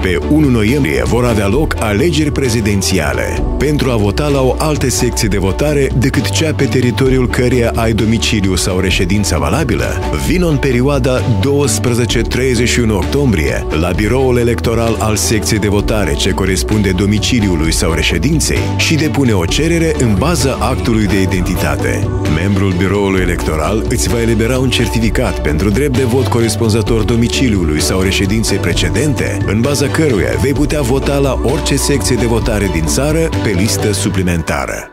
Pe 1 noiembrie vor avea loc alegeri prezidențiale. Pentru a vota la o altă secție de votare decât cea pe teritoriul căreia ai domiciliu sau reședința valabilă, vino în perioada 12-31 octombrie la biroul electoral al secției de votare ce corespunde domiciliului sau reședinței și depune o cerere în baza actului de identitate. Membrul biroului electoral îți va elibera un certificat pentru drept de vot corespunzător domiciliului sau reședinței precedente, în baza căruia vei putea vota la orice secție de votare din țară pe listă suplimentară.